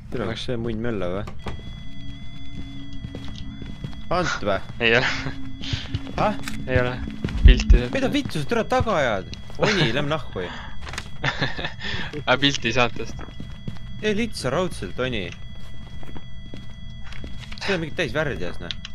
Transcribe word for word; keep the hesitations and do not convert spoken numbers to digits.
tere, kas see munn mölla või? Ant või? Ei ole. Ah? Ei ole. Pilti. Mida vittu sa türa taga ajad? Oni, lämm nahku. Aga pilti saatest. Ei litsa raudselt, Oni. See on mingit täis värdjas, näe.